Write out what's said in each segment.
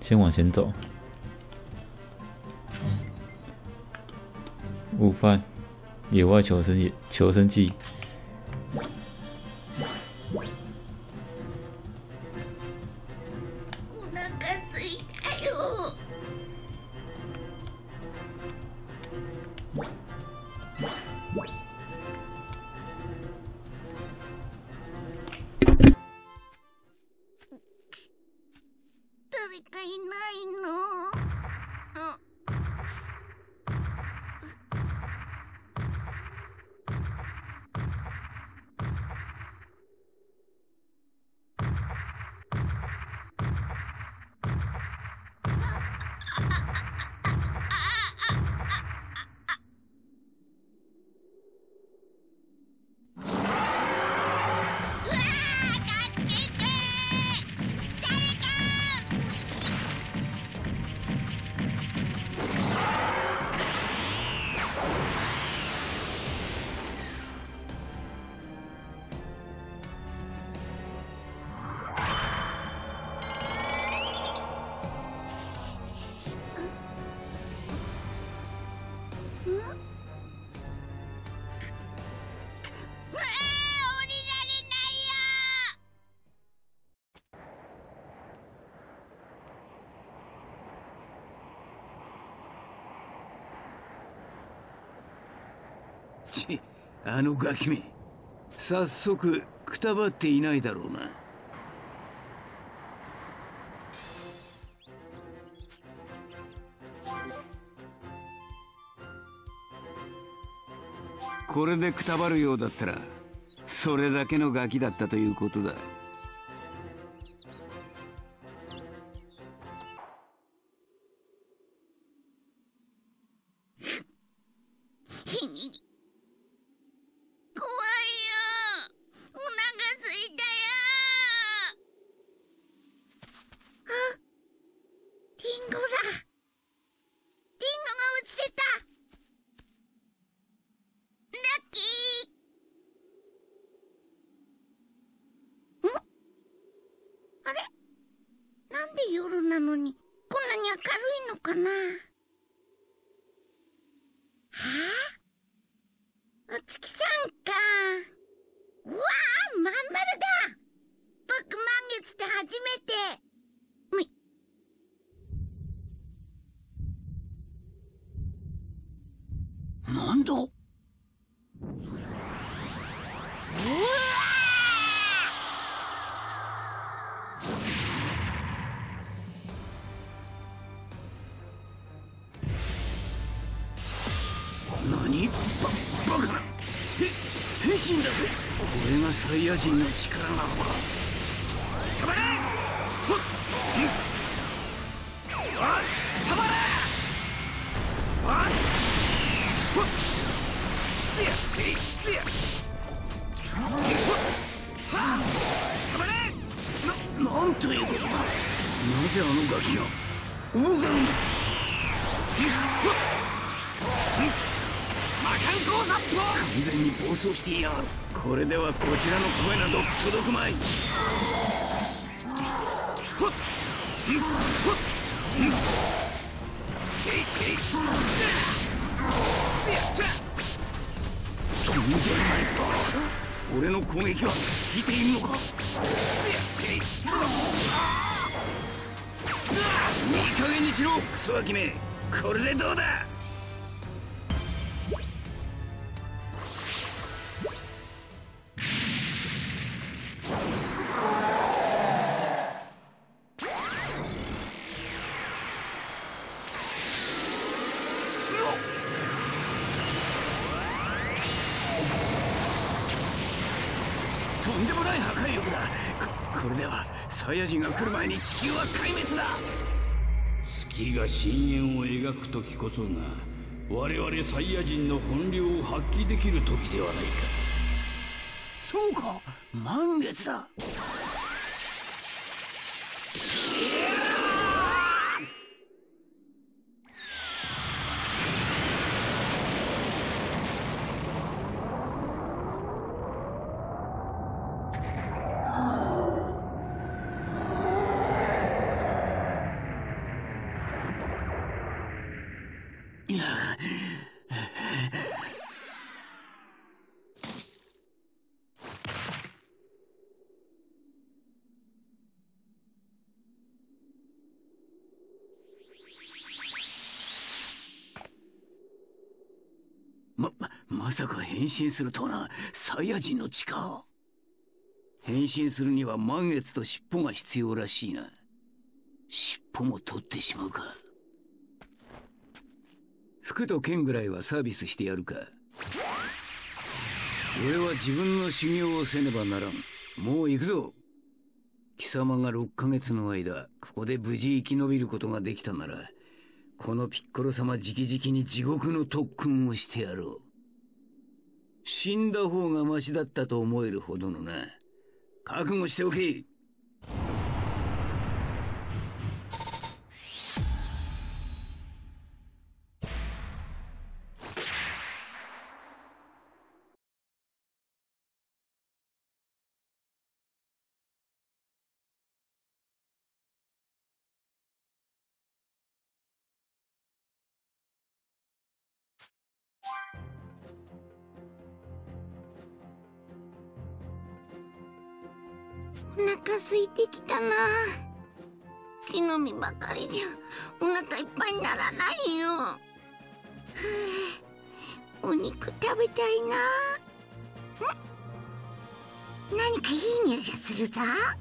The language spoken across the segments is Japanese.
先往前走。午饭，野外求生记。 お腹すいたよ。誰かいないの？ あのガキめ、早速くたばっていないだろうな。これでくたばるようだったら、それだけのガキだったということだ。 なんで夜なのにこんなに明るいのかな。はあ、お月さんか。うわあ、まん丸だ。僕満月って初めて。 なんだ？何？バカな！変身だぜ！これがサイヤ人の力なのか。くたばれ！ほっ！おい！くたばれ！おい！ほっ！つやちつや！ほっ！はっ！くたばれ！なんということだ！なぜあのガキが王山に！ほっ！完全に暴走していやがる。これではこちらの声など届くまい。ほっほっチェイチェイとんでもないバーだ。俺の攻撃は効いているのか。チェイいい加減にしろクソガキめ。これでどうだ。とんでもない破壊力だ。これではサイヤ人が来る前に地球は壊滅だ。 月が深淵を描く時こそが我々サイヤ人の本領を発揮できる時ではないか。 そうか、満月だ。 まさか変身するとはな。サイヤ人の血か。変身するには満月と尻尾が必要らしいな。尻尾も取ってしまうか。服と剣ぐらいはサービスしてやるか。俺は自分の修行をせねばならん。もう行くぞ。貴様が6ヶ月の間ここで無事生き延びることができたなら、このピッコロ様直々に地獄の特訓をしてやろう。死んだ方がマシだったと思えるほどのな。覚悟しておけ。 お腹空いてきたな。木の実ばかりじゃお腹いっぱいにならないよ。はあ、お肉食べたいな。何かいい匂いがするぞ。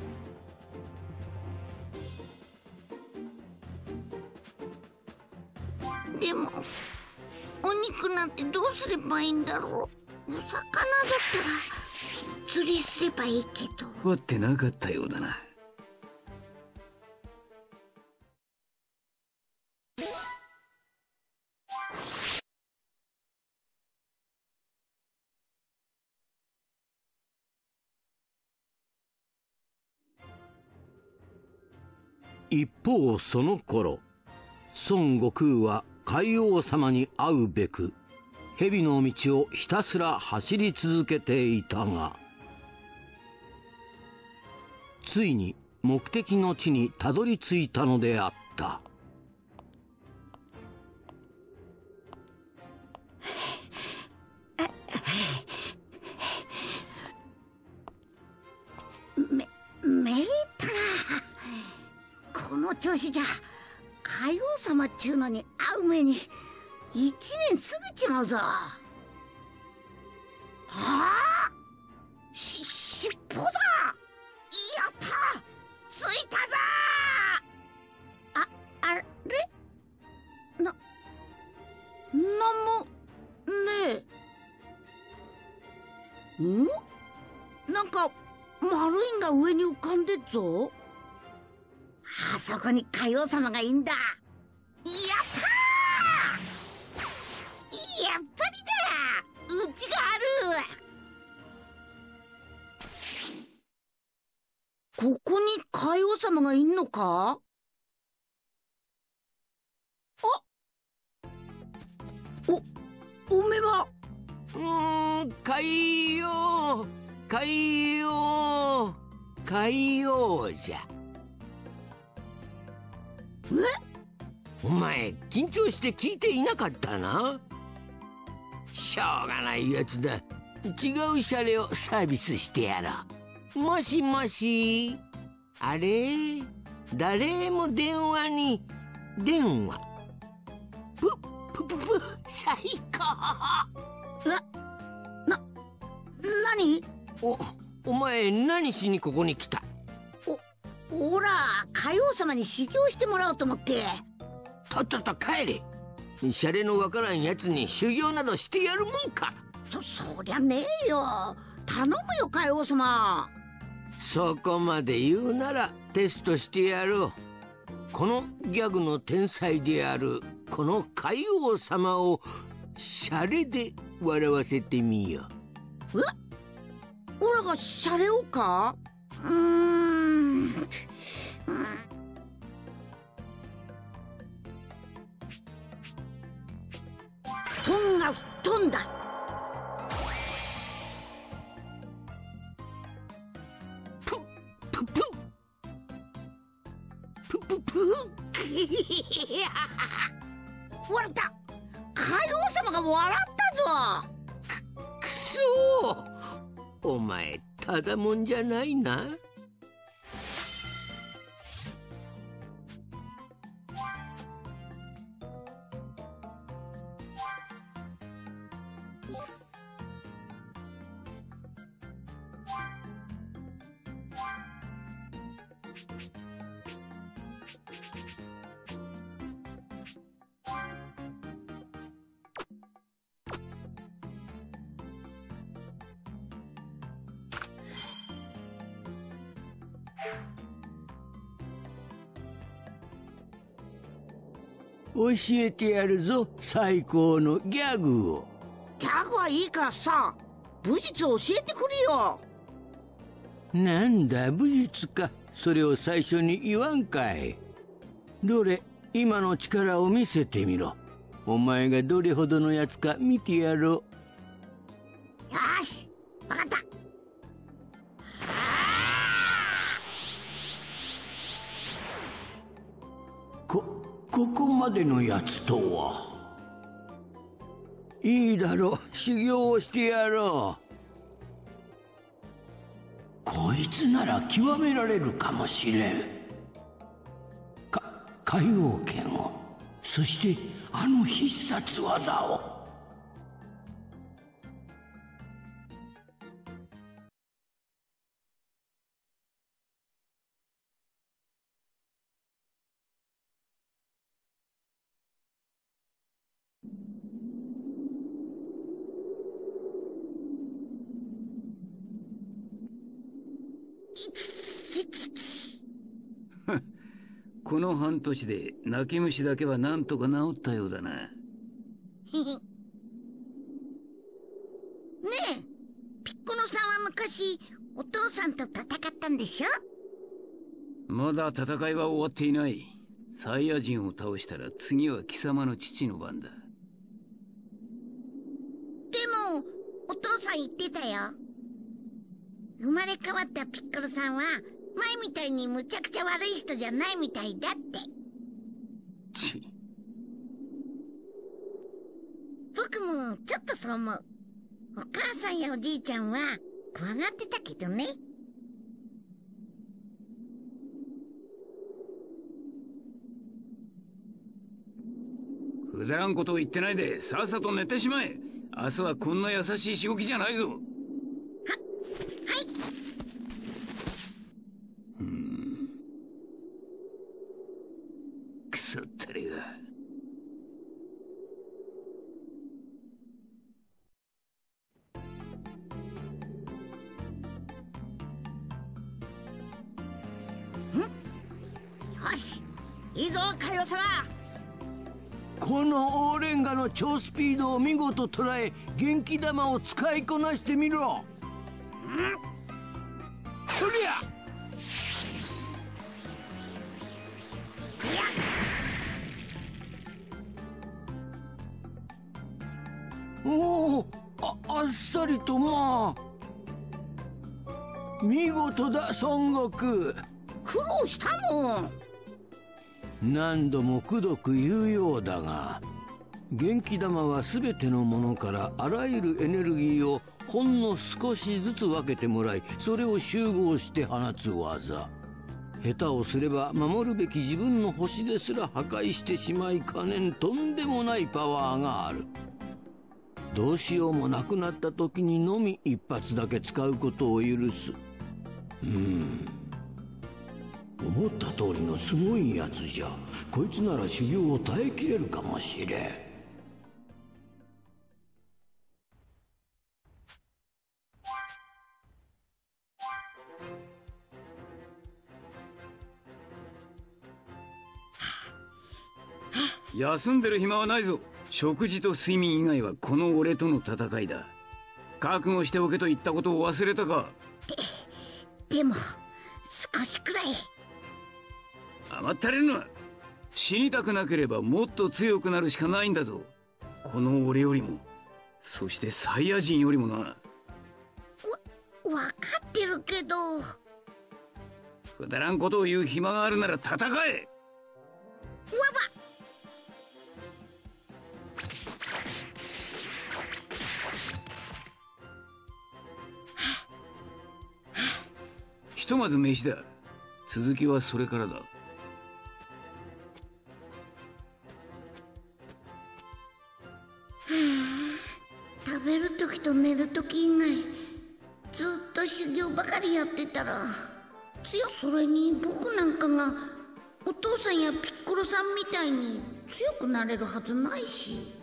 でもお肉なんてどうすればいいんだろう。お魚だったら釣りすればいいけど。 割ってなかったようだな。 一方その頃、孫悟空は海王様に会うべく蛇の道をひたすら走り続けていたが、ついに目的の地にたどり着いたのであった。 めいったな。この調子じゃ海王様っちゅうのに会う目に1年過ぎちまうぞ。はあ、尻尾だ。やった、ついたぞ。あれなんもねえ。なんか丸いんが上に浮かんでっぞ。あそこに海王様がいんだ。やったー、やっぱりだ、うちがある。ここに海王様がいんのか。おめは海王じゃ。お前緊張して聞いていなかったな。しょうがないやつだ。違うシャレをサービスしてやろう。もしもし。あれ、誰も電話に電話。最高。 何？ お前何しにここに来た？ ほら、海王様に修行してもらおうと思って。 とっとと帰れ。シャレのわからんやつに修行などしてやるもんか。 そりゃねえよ。頼むよ海王様。 そこまで言うならテストしてやろう。このギャグの天才であるこの海王様をシャレで笑わせてみよう。 オラがシャレをか？トンが吹っ飛んだ。 プ笑った。海王様が笑ったぞ。 くそー、お前ただもんじゃないな。 教えてやるぞ、最高のギャグを。 ギャグはいいからさ、武術を教えてくれよ。 なんだ武術か、それを最初に言わんかい。どれ、今の力を見せてみろ。お前がどれほどのやつか見てやろう。 よし、わかった。 ここまでのやつとは。いいだろう、修行をしてやろう。こいつなら極められるかもしれん。海王剣を、そしてあの必殺技を。 この半年で泣き虫だけはなんとか治ったようだな。 ねえ、ピッコロさんは昔お父さんと戦ったんでしょ？ まだ戦いは終わっていない。サイヤ人を倒したら次は貴様の父の番だ。 でもお父さん言ってたよ。生まれ変わったピッコロさんは前みたいにむちゃくちゃ悪い人じゃないみたいだって。僕もちょっとそう思う。お母さんやおじいちゃんは怖がってたけどね。 くだらんことを言ってないでさっさと寝てしまえ。明日はこんな優しいしごきじゃないぞ。 はい。 クソったれが。 よし、いいぞ海王様。 このオーレンガの超スピードを見事捉え、元気玉を使いこなしてみろ。そりゃおお、あっさりとまあ。見事だ孫悟空。 苦労したもん。 何度もくどく言うようだが、元気玉は全てのものからあらゆるエネルギーをほんの少しずつ分けてもらい、それを集合して放つ技。下手をすれば守るべき自分の星ですら破壊してしまいかねんとんでもないパワーがある。どうしようもなくなった時にのみ一発だけ使うことを許す。思った通りのすごいやつじゃ。こいつなら修行を耐えきれるかもしれん。 休んでる暇はないぞ。食事と睡眠以外はこの俺との戦いだ。覚悟しておけと言ったことを忘れたか。 でも少しくらい。 甘ったれるな。死にたくなければもっと強くなるしかないんだぞ。この俺よりも、そしてサイヤ人よりもな。 わかってるけど。 くだらんことを言う暇があるなら戦え。 わば。 ひとまず飯だ。続きはそれからだ。 食べる時と寝る時以外ずっと修行ばかりやってたら、それに僕なんかがお父さんやピッコロさんみたいに強くなれるはずないし。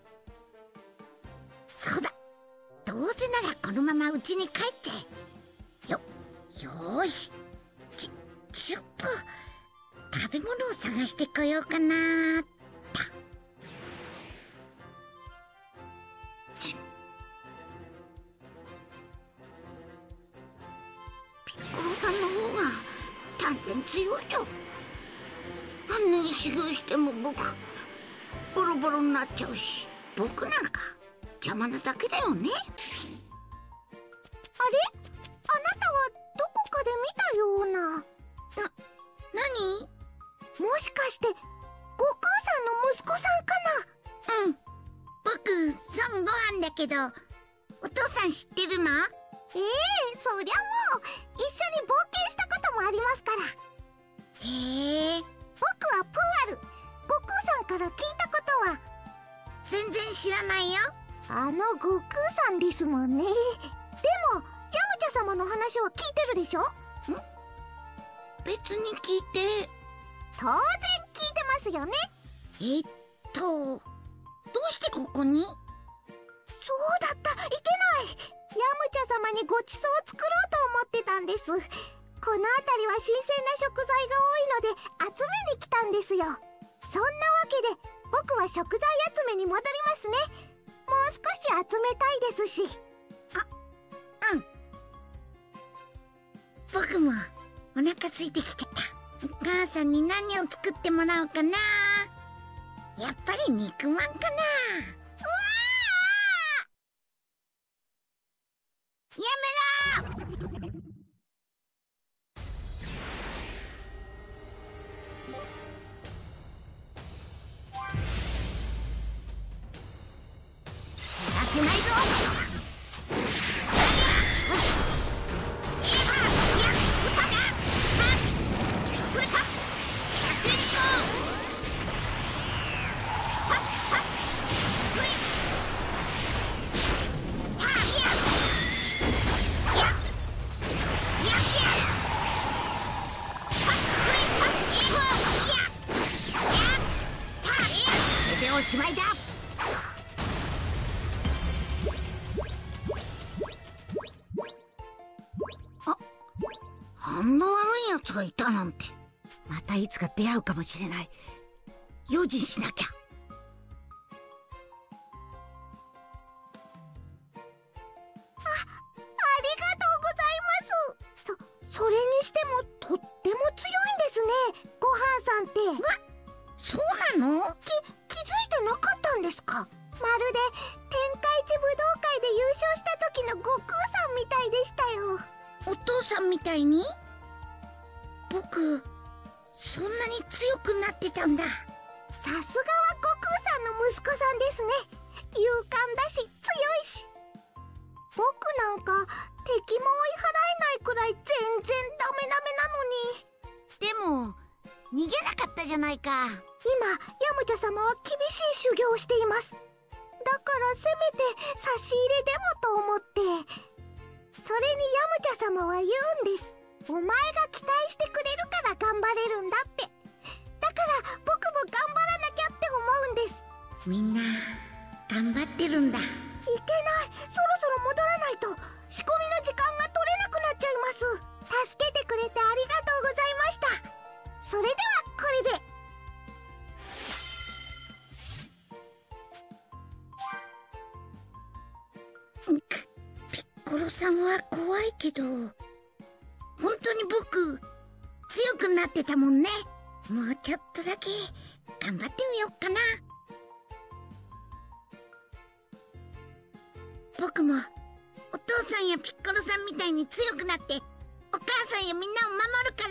そうだ、どうせならこのまま家に帰っちゃえ。よーし、ちょっと食べ物を探してこようかなーっと。ピッコロさんの方が断然強いよ。あんなに修行しても僕ボロボロになっちゃうし、僕なんか邪魔なだけだよね。あれ、あなたはどこかで見たような。何？もしかして悟空さんの息子さんかな？うん、僕孫悟飯だけど、お父さん知ってるの？そりゃもう一緒に冒険したこともありますから。へえ。僕はプーアル。悟空さんから聞いたことは全然知らないよ。あの悟空さんですもんね。でもヤムチャ様の話は聞いてるでしょ？別に聞いて。当然聞いてますよね。どうしてここに？そうだった、いけない。ヤムチャ様にごちそうを作ろうと思ってたんです。この辺りは新鮮な食材が多いので集めに来たんですよ。そんなわけで僕は食材集めに戻りますね。もう少し集めたいですし。うん。僕もお腹空いてきちゃった。お母さんに何を作ってもらおうかな。やっぱり肉まんかな。うわー！やめろー！させないぞ。おしまいだ。あんな悪いやつがいたなんて。またいつか出会うかもしれない。用心しなきゃ。ありがとうございます。それにしてもとっても強いんですね、ごはんさんって。そうなの？気づいてなかったんですか？まるで天下一武道会で優勝した時の悟空さんみたいでしたよ。お父さんみたいに？僕そんなに強くなってたんだ。さすがは悟空さんの息子さんですね。勇敢だし強いし。僕なんか敵も追い払えないくらい全然ダメなのに。でも逃げなかったじゃないか。今ヤムチャ様は厳しい修行をしています。だからせめて差し入れでもと思って。それにヤムチャ様は言うんです。お前が期待してくれるから頑張れるんだって。だから僕も頑張らなきゃって思うんです。みんな頑張ってるんだ。いけない、そろそろ戻らないと仕込みの時間が取れなくなっちゃいます。助けてくれてありがとうございました。それではこれで。ピッコロさんは怖いけど、本当に僕強くなってたもんね。もうちょっとだけ頑張ってみようかな。僕もお父さんやピッコロさんみたいに強くなってお母さんやみんなを守るから。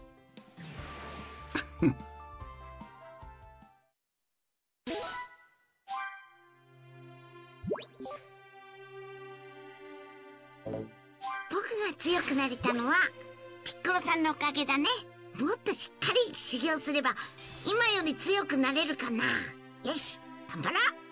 僕が強くなれたのはピッコロさんのおかげだね。もっとしっかり修行すれば今より強くなれるかな。よし、頑張ろう。